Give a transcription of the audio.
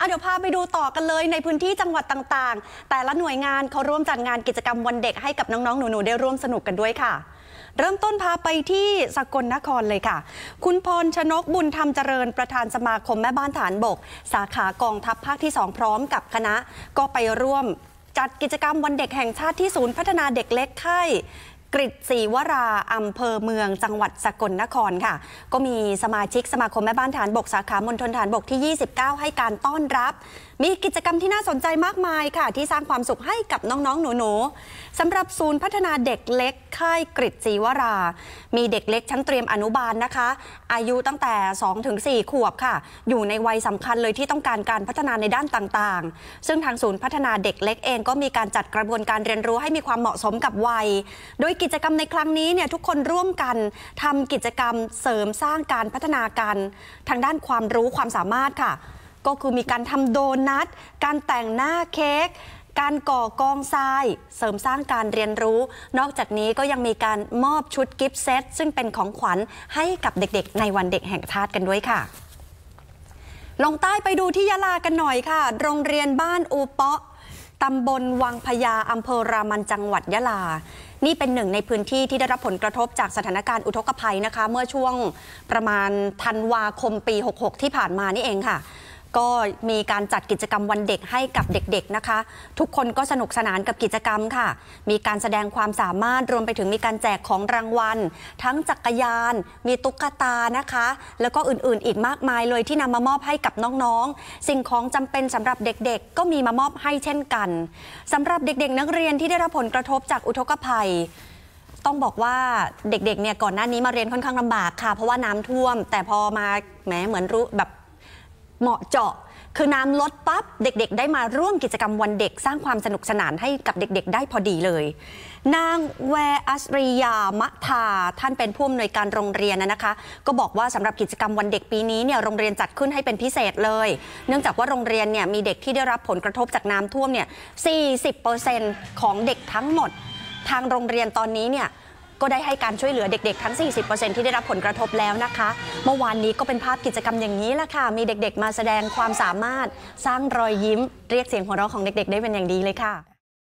เดี๋ยวพาไปดูต่อกันเลยในพื้นที่จังหวัดต่างๆแต่ละหน่วยงานเขาร่วมจัดงานกิจกรรมวันเด็กให้กับน้องๆหนูๆได้ร่วมสนุกกันด้วยค่ะเริ่มต้นพาไปที่สกลนครเลยค่ะคุณพรชนกบุญธรรมเจริญประธานสมาคมแม่บ้านฐานบกสาขากองทัพภาคที่2พร้อมกับคณะก็ไปร่วมจัดกิจกรรมวันเด็กแห่งชาติที่ศูนย์พัฒนาเด็กเล็กค่ายกฤษศรีวราอำเภอเมืองจังหวัดสกลนครค่ะก็มีสมาชิกสมาคมแม่บ้านฐานบกสาขามณฑลฐานบกที่29ให้การต้อนรับมีกิจกรรมที่น่าสนใจมากมายค่ะที่สร้างความสุขให้กับน้องๆหนูๆสำหรับศูนย์พัฒนาเด็กเล็กค่ายกฤษศรีวรามีเด็กเล็กชั้นเตรียมอนุบาลนะคะอายุตั้งแต่ 2-4 ขวบค่ะอยู่ในวัยสำคัญเลยที่ต้องการการพัฒนาในด้านต่างๆซึ่งทางศูนย์พัฒนาเด็กเล็กเองก็มีการจัดกระบวนการเรียนรู้ให้มีความเหมาะสมกับวัยโดยกิจกรรมในครั้งนี้เนี่ยทุกคนร่วมกันทำกิจกรรมเสริมสร้างการพัฒนาการทางด้านความรู้ความสามารถค่ะก็คือมีการทำโดนัทการแต่งหน้าเค้กการก่อกองทรายเสริมสร้างการเรียนรู้นอกจากนี้ก็ยังมีการมอบชุดกิฟต์เซตซึ่งเป็นของขวัญให้กับเด็กๆในวันเด็กแห่งชาติกันด้วยค่ะลงใต้ไปดูที่ยะลากันหน่อยค่ะโรงเรียนบ้านอูเปาะตำบลวังพญาอำเภอรามันจังหวัดยะลานี่เป็นหนึ่งในพื้นที่ที่ได้รับผลกระทบจากสถานการณ์อุทกภัยนะคะเมื่อช่วงประมาณธันวาคมปี66ที่ผ่านมานี่เองค่ะก็มีการจัดกิจกรรมวันเด็กให้กับเด็กๆนะคะทุกคนก็สนุกสนานกับกิจกรรมค่ะมีการแสดงความสามารถรวมไปถึงมีการแจกของรางวัลทั้งจักรยานมีตุ๊กตานะคะแล้วก็อื่นๆอีกมากมายเลยที่นำมามอบให้กับน้องๆสิ่งของจำเป็นสำหรับเด็กๆก็มีมามอบให้เช่นกันสำหรับเด็กๆนักเรียนที่ได้รับผลกระทบจากอุทกภัยต้องบอกว่าเด็กๆเนี่ยก่อนหน้านี้มาเรียนค่อนข้างลำบากค่ะเพราะว่าน้ำท่วมแต่พอมาเหมือนรู้แบบเหมาะเจาะคือน้ำลดปั๊บเด็กๆได้มาร่วมกิจกรรมวันเด็กสร้างความสนุกสนานให้กับเด็กๆได้พอดีเลยนางแวอัสริยามะทาท่านเป็นผู้อำนวยการโรงเรียนนะคะก็บอกว่าสำหรับกิจกรรมวันเด็กปีนี้เนี่ยโรงเรียนจัดขึ้นให้เป็นพิเศษเลยเนื่องจากว่าโรงเรียนเนี่ยมีเด็กที่ได้รับผลกระทบจากน้ำท่วมเนี่ย 40% ของเด็กทั้งหมดทางโรงเรียนตอนนี้เนี่ยก็ได้ให้การช่วยเหลือเด็กๆทั้ง 40% ที่ได้รับผลกระทบแล้วนะคะเมื่อวานนี้ก็เป็นภาพกิจกรรมอย่างนี้แหละค่ะมีเด็กๆมาแสดงความสามารถสร้างรอยยิ้มเรียกเสียงหัวเราะของเด็กๆได้เป็นอย่างดีเลยค่ะ